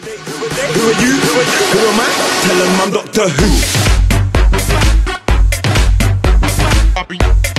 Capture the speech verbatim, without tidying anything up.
Who are you? Who am I? Tell them I'm Doctor Who.